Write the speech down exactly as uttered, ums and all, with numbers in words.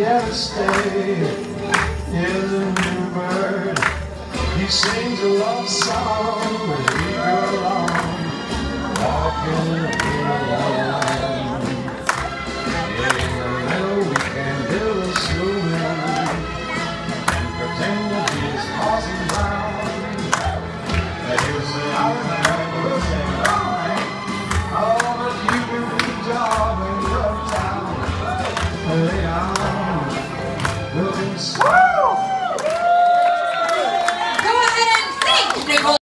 together stay. Here's a new bird, he sings a love song as we go along, walking in the line. In the middle we can build a snowman and pretend that he's passing round. That he'll say, "I'll never say goodnight. Oh, but you can be the job in your town." Lay on, looking slow.